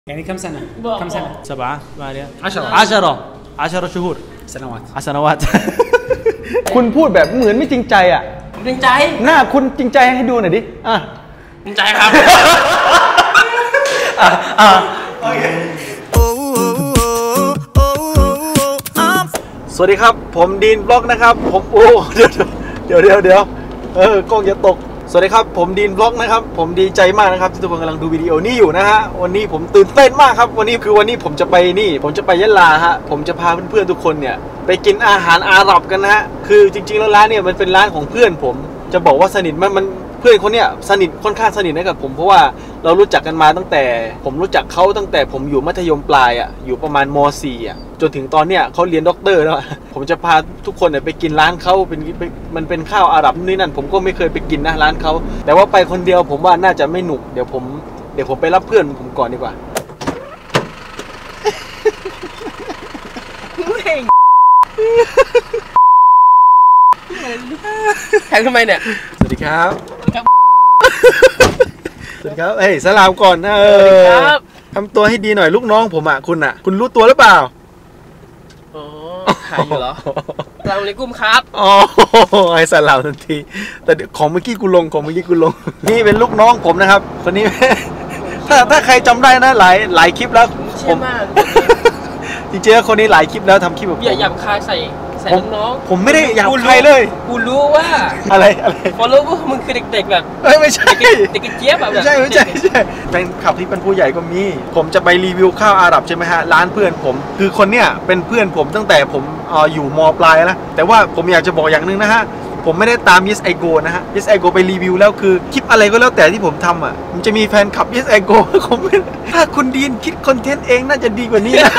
يعني كم سنة؟ كم سنة؟ 7 8 10 شهور سنوات سنوات คุณพูดแบบเหมือนไม่จริงใจอ่ะจริงใจหน้าคุณจริงใจให้ดูหน่อยดิจริงใจครับโอเคสวัสดีครับผมดีนบล็อกนะครับผมเดี๋ยวกล้องจะตกสวัสดีครับผมดีนบล็อกนะครับผมดีใจมากนะครับที่ทุกคนกำลังดูวิดีโอนี้อยู่นะฮะวันนี้ผมตื่นเต้นมากครับวันนี้ผมจะไปยะลาฮะผมจะพาเพื่อนๆทุกคนเนี่ยไปกินอาหารอาหรับกันนะฮะคือจริงๆแล้วร้านเนี่ยมันเป็นร้านของเพื่อนผมจะบอกว่าสนิทมันเพื่อนคนเนี้ยสนิทค่อนข้างสนิทนะกับผมเพราะว่าเรารู้จักกันมาตั้งแต่ผมรู้จักเขาตั้งแต่ผมอยู่มัธยมปลายอ่ะอยู่ประมาณม.4 อ่ะจนถึงตอนเนี้ยเขาเรียนด็อกเตอร์แล้วผมจะพาทุกคนเนี่ยไปกินร้านเขามันเป็นข้าวอาหรับนี่นั่นผมก็ไม่เคยไปกินนะร้านเขาแต่ว่าไปคนเดียวผมว่าน่าจะไม่หนุกเดี๋ยวผมไปรับเพื่อนผมก่อนดีกว่าแทงทำไมเนี่ยสวัสดีครับสวัสดีครับเฮ้ยสลามก่อนทำตัวให้ดีหน่อยลูกน้องผมอ่ะคุณรู้ตัวหรือเปล่าอ๋อหายอยู่เหรอสลามเลยกุ้มครับอ๋อไอ้สลามทันทีแต่ของเมื่อกี้กูลงนี่เป็นลูกน้องผมนะครับคนนี้ถ้าใครจำได้นะหลายคลิปแล้วผมจริงๆคนนี้หลายคลิปแล้วทำคลิปแบบอย่าหยาบคายใส่น้องผมไม่ได้หยาบคายเลยกูรู้ว่าอะไรพอรู้ว่ามึงคือเด็กๆแบบไม่ใช่เด็กเจี๊ยบแบบไม่ใช่เป็นขับที่เป็นผู้ใหญ่ก็มีผมจะไปรีวิวข้าวอาหรับใช่ไหมฮะร้านเพื่อนผมคือคนเนี้ยเป็นเพื่อนผมตั้งแต่ผมอยู่ม.ปลายแล้วแต่ว่าผมอยากจะบอกอย่างนึงนะฮะผมไม่ได้ตาม Yes I Go นะฮะ Yes I Go ไปรีวิวแล้วคือคลิปอะไรก็แล้วแต่ที่ผมทำอ่ะมันจะมีแฟนคลับ Yes I Go คอมเมนต์ถ้าคุณดีนคิดคอนเทนต์เองน่าจะดีกว่านี้นะ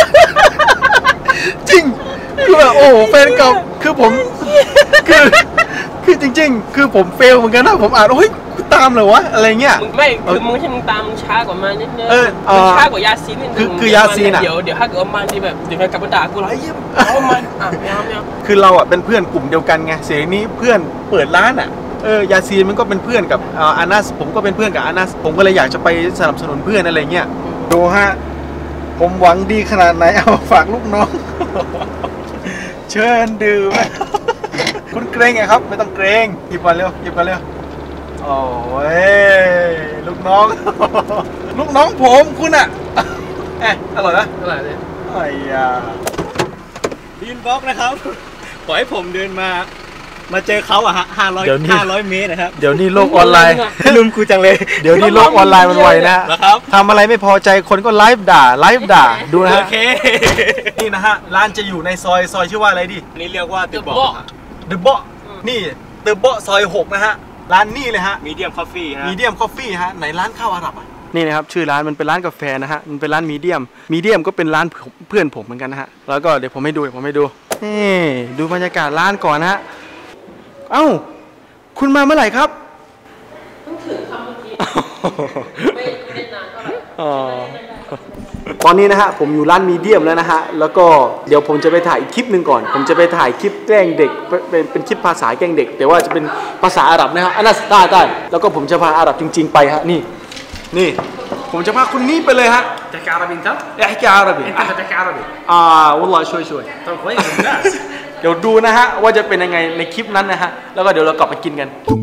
จริงคือแบบโอ้แฟนคลับคือผมคือจริงๆคือผมเฟลเหมือนกันนะผมอ่านโอ้ยกูตามเลยวะอะไรเงี้ยไม่คือมึงใช่มึงตามมึงช้ากว่ามานิดนึงมึงช้ากว่ายาซีนนิดนึงคือยาซีนอ่ะเดี๋ยวถ้าเกิดมาที่แบบเดี๋ยวกลับมาด่ากูแล้วไอ้เหี้ยเอามันคือเราอ่ะเป็นเพื่อนกลุ่มเดียวกันไงเสียงนี้เพื่อนเปิดร้านอ่ะยาซีนมันก็เป็นเพื่อนกับอานัสผมก็เป็นเพื่อนกับอานัสผมก็เลยอยากจะไปสนับสนุนเพื่อนอะไรเงี้ยดูฮะผมหวังดีขนาดไหนเอาฝากลูกน้องเชิญดื่มคุณเกรงไงครับไม่ต้องเกรงหยิบกันเร็วโอ้ยลูกน้องผมคุณอ่ะอร่อยนะอร่อยเลยไอ้ยาดีนบล็อกนะครับขอให้ผมเดินมาเจอเขาอะฮะ500 เมตรนะครับเดี๋ยวนี้โลกออนไลน์ลืมกูจังเลยเดี๋ยวนี้โลกออนไลน์มันไวนะครับทำอะไรไม่พอใจคนก็ไลฟ์ด่าดูนะฮะโอเคนี่นะฮะร้านจะอยู่ในซอยชื่อว่าอะไรดินี่เรียกว่าเดอะเบาะนี่เดอะเบาะซอย6นะฮะร้านนี่เลยฮะมีเดียมคอฟฟี่ฮะไหนร้านข้าวอาหรับอ่ะนี่นะครับชื่อร้านมันเป็นร้านกาแฟนะฮะมันเป็นร้านมีเดียมก็เป็นร้านเพื่อนผมเหมือนกันนะฮะแล้วก็เดี๋ยวผมให้ดูนี่ดูบรรยากาศร้านก่อนนะฮะเอ้าคุณมาเมื่อไหร่ครับเพิ่งถึงคำเมื่อกี้ไม่ได้นานเท่าไหร่ตอนนี้นะฮะผมอยู่ร้านมีเดียมแล้วนะฮะแล้วก็เดี๋ยวผมจะไปถ่ายอีกคลิปหนึ่งก่อนผมจะไปถ่ายคลิปแกล้งเด็กเป็นคลิปภาษาแกล้งเด็กแต่ว่าจะเป็นภาษาอาหรับนะฮะอันนั้นได้แล้วก็ผมจะพาอาหรับจริงๆไปฮะนี่ผมจะพาคุณนี่ไปเลยฮะ تحكي عربي انت؟ احكي عربي انت تحكي عربي والله شوي طب كويس ممتاز เดี๋ยวดูนะฮะว่าจะเป็นยังไงในคลิปนั้นนะฮะแล้วก็เดี๋ยวเรากลับไปกินกัน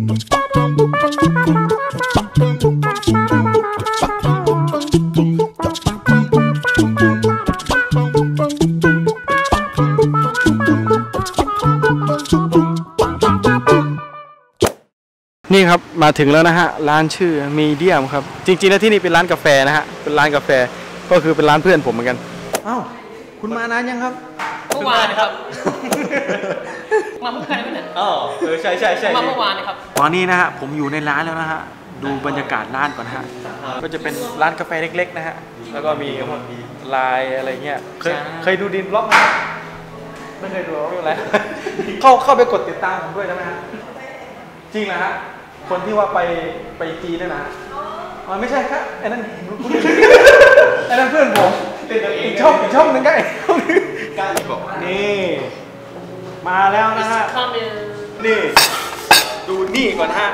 นี่ครับมาถึงแล้วนะฮะร้านชื่อมีเดียมครับจริงๆแล้วที่นี่เป็นร้านกาแฟนะฮะเป็นร้านกาแฟก็คือเป็นร้านเพื่อนผมเหมือนกันอ้าวคุณมานานยังครับเมื่อวานครับมาเมื่อคืนไหมเนี่ยใช่มาเมื่อวานนะครับตอนนี้นะฮะผมอยู่ในร้านแล้วนะฮะดูบรรยากาศร้านก่อนฮะก็จะเป็นร้านกาแฟเล็กๆนะฮะแล้วก็มีลายอะไรเงี้ยเคยดูดินบล็อกไหมไม่เคยดูไม่เป็นไรเข้าไปกดติดตามผมด้วยนะฮะจริงนะฮะคนที่ว่าไปจีนนะไม่ใช่ครับไอ้นั่นเพื่อนผมอีกช่องนึงก็การบอกนี่มาแล้วนะฮะนี่ดูนี่ก่อนฮะ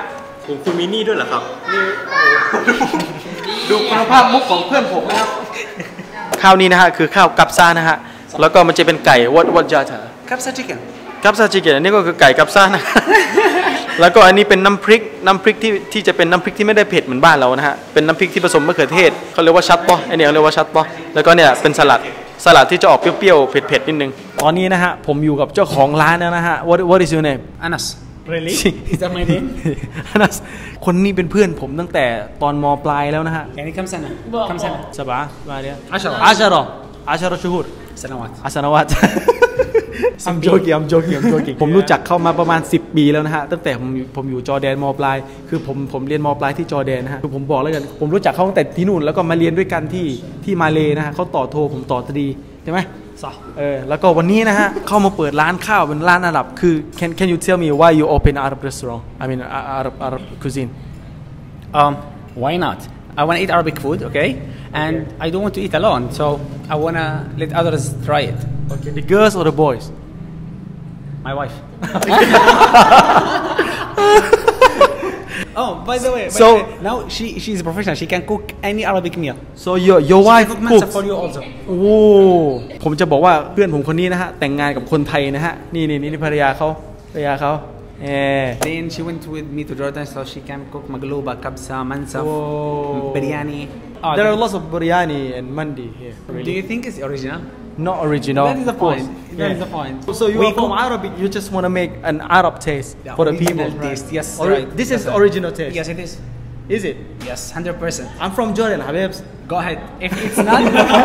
คุณมีนี่ด้วยเหรอครับนี่ดูคุณภาพมุกของเพื่อนผมนะครับข้าวนี้นะฮะคือข้าวกับซ่านะฮะแล้วก็มันจะเป็นไก่what jata กับซาชิคเก้นกับซาชิเกะอันนี้ก็คือไก่กับซ่านะแล้วก็อันนี้เป็นน้ำพริกที่จะเป็นน้ำพริกที่ไม่ได้เผ็ดเหมือนบ้านเรานะฮะเป็นน้ำพริกที่ผสมมะเขือเทศเขาเรียกว่าชัตปออันนี้เขาเรียกว่าชัตปอแล้วก็เนี่ยเป็นสลัดที่จะออกเปรี้ยวๆเผ็ดๆนิดนึงตอนนี้นะฮะผมอยู่กับเจ้าของร้านนะฮะ what is your name Anas really is that my name Anas คนนี้เป็นเพื่อนผมตั้งแต่ตอนม.ปลายแล้วนะฮะ يعني كم سنة كم سنة 7 มาเนี่ย 10 شهور سنوات سنوات I'm joking ผมรู้จักเขามาประมาณ10 ปีแล้วนะฮะตั้งแต่ผมอยู่จอร์แดนม.ปลายคือผมเรียนม.ปลายที่จอร์แดนนะฮะคือผมบอกแล้วกันผมรู้จักเขาตั้งแต่ที่นู่นแล้วก็มาเรียนด้วยกันที่มาเลนะฮะเขาต่อโทผมต่อตรีใช่ไหมแล้วก็วันนี้นะฮะเข้ามาเปิดร้านข้าวเป็นร้านอาหรับคือ can you tell me why you open Arab restaurant I mean Arab cuisine why not I want to eat Arabic food okay and I don't want to eat alone so I want to let others try it okay the girls or the boys my wife oh by the way now she's a professional she can cook any Arabic meal so your wife cooks for you also โอ้ผมจะบอกว่าเพื่อนผมคนนี้นะฮะแต่งงานกับคนไทยนะฮะนี่ภรรยาเขา then she went with me to Jordan so she can cook magluba kabsa mansaf biryani there are lots of biryani and mandi here do you think it's original not original that is the point that is the point so you are from Arabic you just want to make an Arab taste for the people taste yes right this is original taste yes it is it yes 100% I'm from Jordan Habibs go ahead if it's not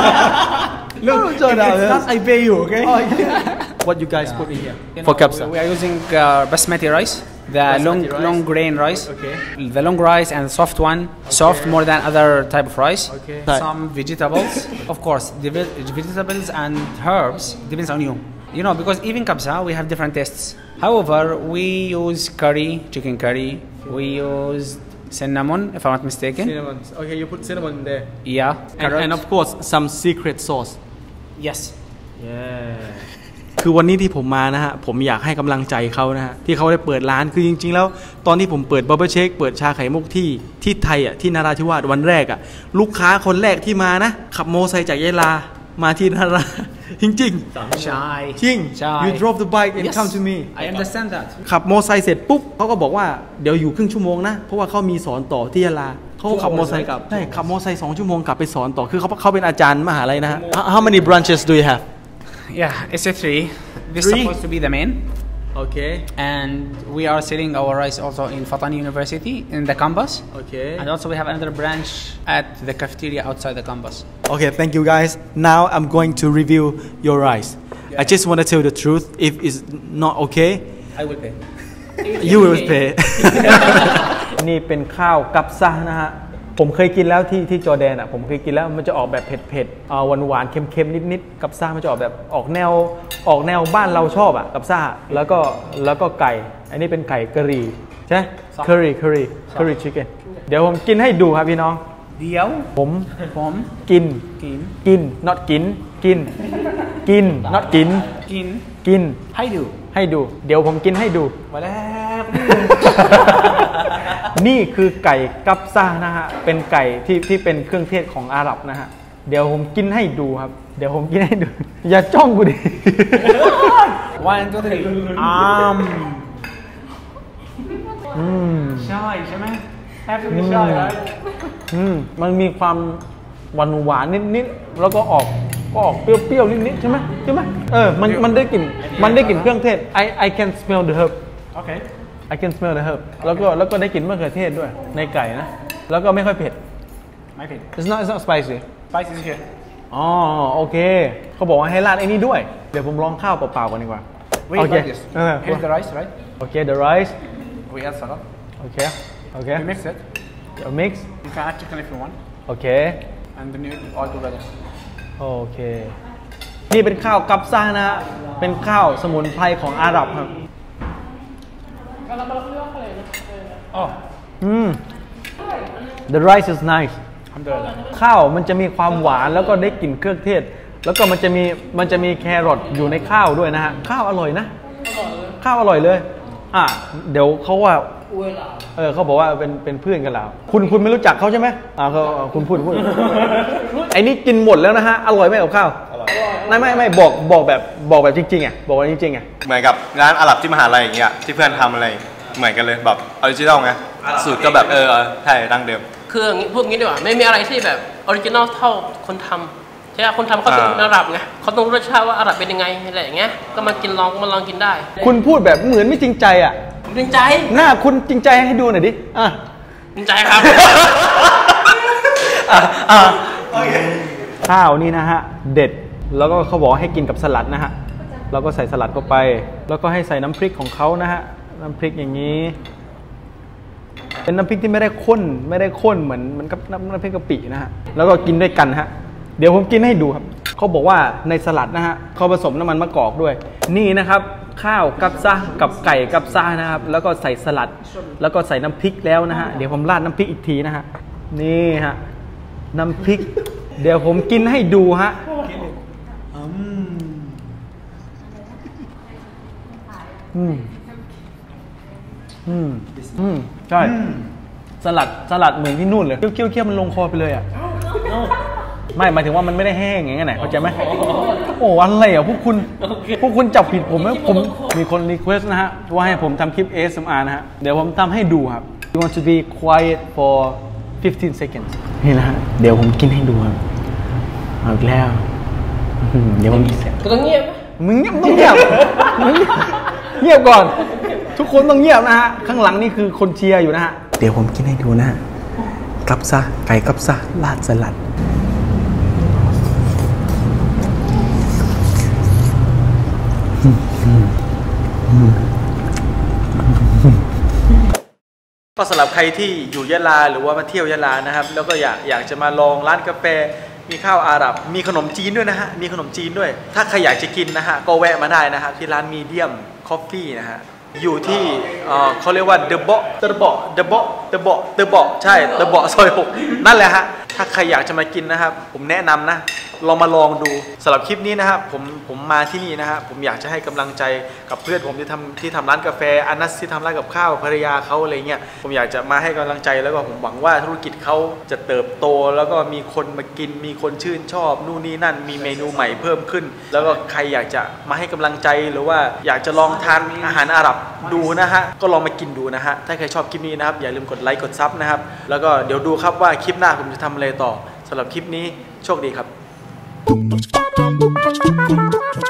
look Jordan if it's not I pay you okay what you guys put in here for kabsa we are using basmati rice the long grain rice okay the long rice and the soft one soft more than other type of rice okay some vegetables of course the vegetables and herbs depends on you know because even kabsa we have different tastes however we use chicken curry we use cinnamon if I'm not mistaken cinnamon okay you put cinnamon in there yeah and of course some secret sauce yes yeahคือวันนี้ที่ผมมานะฮะผมอยากให้กำลังใจเขานะฮะที่เขาได้เปิดร้านคือจริงๆแล้วตอนที่ผมเปิดบับเบิ้ลเชคเปิดชาไข่มุกที่ไทยอ่ะที่นาราธิวาสวันแรกอ่ะลูกค้าคนแรกที่มานะขับโมอไซค์จากยะลามาที่นาราจริงใช่จริง you drove the bike and come to me I understand that ขับโมอไซค์เสร็จปุ๊บเขาก็บอกว่าเดี๋ยวอยู่ครึ่งชั่วโมงนะเพราะว่าเขามีสอนต่อที่ยะลาเขาขับมอไซค์กลับใช่ขับมอไซค์2 ชั่วโมงกลับไปสอนต่อคือเขาเป็นอาจารย์มหาลัยนะฮะ How many branches do you have yeah it's a 3 this is supposed to be the main okay and we are selling our rice also in Fatani University in the campus okay and also we have another branch at the cafeteria outside the campus okay thank you guys now I'm going to review your rice I just want to tell the truth if it's not okay I will pay you will pay นี่เป็นข้าวกับซ่านะฮะผมเคยกินแล้วที่จอร์แดนอ่ะผมเคยกินแล้วมันจะออกแบบเผ็ดๆหวานๆเค็มๆนิดๆกับซ่ามันจะออกแบบออกแนวบ้านเราชอบอ่ะกับซ่าแล้วก็ไก่อันนี้เป็นไก่กะหรี่ใช่ curry chicken เดี๋ยวผมกินให้ดูครับพี่น้องเดี๋ยวผมกิน not กิน not กินให้ดูเดี๋ยวผมกินให้ดูมาแล้วนี่คือไก่กับซ่านะฮะเป็นไก่ที่เป็นเครื่องเทศของอาหรับนะฮะเดี๋ยวผมกินให้ดูครับเดี๋ยวผมกินให้ดูอย่าจ้องกูดิ 1 2 3ใช่ไหมแฮปปี้ใช่ไหมมันมีความหวานนิดๆแล้วก็ออกเปรี้ยวๆนิดๆใช่ไหมมันได้กลิ่นเครื่องเทศ I can smell the herb okay I can smell the herb แล้วก็ได้กลิ่นมะเขือเทศด้วยในไก่นะแล้วก็ไม่ค่อยเผ็ดไม่เผ็ด it's not spicy spicy here อ๋อโอเคเขาบอกว่าให้ราดไอ้นี่ด้วยเดี๋ยวผมลองข้าวเปล่าๆก่อนดีกว่า okay here's the rice right okay the rice we add salad okay we mix it mix you can add chicken if you want okay and then you all together โอเคนี่เป็นข้าวกับซ่านะฮะเป็นข้าวสมุนไพรของอาหรับครับThe rice is nice ข้าวมันจะมีความหวานแล้วก็ได้กลิ่นเครื่องเทศแล้วก็มันจะมีแครอทอยู่ในข้าวด้วยนะฮะข้าวอร่อยนะข้าวอร่อยเลยเดี๋ยวเขาว่าอวยเราเขาบอกว่าเป็นเพื่อนกันแล้วคุณไม่รู้จักเขาใช่ไหมคุณพูดไอ้นี่กินหมดแล้วนะฮะอร่อยไหมกับข้าวไม่บอกแบบจริงๆอ่ะบอกว่าจริงๆอ่ะเหมือนกับร้านอาหรับที่มหาลัยอย่างเงี้ยที่เพื่อนทำอะไรเหมือนกันเลยแบบออริจินอลไงสูตรก็แบบใช่ดั้งเดิมคืออย่างนี้พูดงี้ดีกว่าไม่มีอะไรที่แบบออริจินอลเท่าคนทำใช่ไหมคนทำเขาต้องอาหรับไงเขาต้องรู้รสชาติว่าอาหรับเป็นยังไงอะไรอย่างเงี้ยก็มากินลองกินได้คุณพูดแบบเหมือนไม่จริงใจอ่ะจริงใจหน้าคุณจริงใจให้ดูหน่อยดิจริงใจครับข้าวนี่นะฮะเด็ดแล้วก็เขาบอกให้กินกับสลัดนะฮะแล้วก็ใส่สลัดเข้าไปแล้วก็ให้ใส่น้ำพริกของเขานะฮะน้ำพริกอย่างนี้เป็นน้ำพริกที่ไม่ได้ข้นเหมือนกับน้ำพริกกะปินะฮะแล้วก็กินด้วยกันฮะเดี๋ยวผมกินให้ดูครับเขาบอกว่าในสลัดนะฮะเขาผสมน้ำมันมะกอกด้วยนี่นะครับข้าวกับซะกับไก่กับซะนะครับแล้วก็ใส่สลัดแล้วก็ใส่น้ำพริกแล้วนะฮะเดี๋ยวผมราดน้ำพริกอีกทีนะฮะนี่ฮะน้ำพริกเดี๋ยวผมกินให้ดูฮะใช่สลัดเหมือนที่นู่นเลยเคี้ยวมันลงคอไปเลยอ่ะไม่หมายถึงว่ามันไม่ได้แห้งอย่างเงี้ยไหนเข้าใจไหมโอ้อะไรอ่ะพวกคุณจับผิดผมแล้วผมมีคนรีเควสต์นะฮะว่าให้ผมทำคลิป ASMR นะฮะเดี๋ยวผมทำให้ดูครับ You want to be quiet for 15 seconds นี่นะฮะเดี๋ยวผมกินให้ดูครับเอาอีกแล้วเดี๋ยวผมต้องเงียบมึงเงียบต้องเงียบเงียบก่อนทุกคนต้องเงียบนะฮะข้างหลังนี่คือคนเชียร์อยู่นะฮะเดี๋ยวผมกินให้ดูนะกับซะไก่กับซะราดสลัดก็สำหรับใครที่อยู่ยะลาหรือว่ามาเที่ยวยะลานะครับแล้วก็อยากจะมาลองร้านกาแฟมีข้าวอาหรับมีขนมจีนด้วยนะฮะมีขนมจีนด้วยถ้าใครอยากจะกินนะฮะก็แวะมาได้นะครับที่ร้านมีเดียมคอฟฟี่นะฮะอยู่ที่เขาเรียกว่าเดอะเบาะใช่เดอะเบาะซอย6นั่นแหละฮะถ้าใครอยากจะมากินนะครับผมแนะนำนะลองมาลองดูสำหรับคลิปนี้นะครับผมมาที่นี่นะฮะผมอยากจะให้กำลังใจกับเพื่อนผมที่ทำร้านกาแฟอันนัสที่ทำร้านกับข้าวภรรยาเขาอะไรเงี้ยผมอยากจะมาให้กำลังใจแล้วก็ผมหวังว่าธุรกิจเขาจะเติบโตแล้วก็มีคนมากินมีคนชื่นชอบนู่นนี่นั่นมีเมนูใหม่เพิ่มขึ้นแล้วก็ใครอยากจะมาให้กำลังใจหรือว่าอยากจะลองทานอาหารอาหรับดูนะฮะก็ลองมากินดูนะฮะถ้าใครชอบคลิปนี้นะครับอย่าลืมกดไลค์กดซับนะครับแล้วก็เดี๋ยวดูครับว่าคลิปหน้าผมจะทำอะไรต่อสำหรับคลิปนี้โชคดีครับ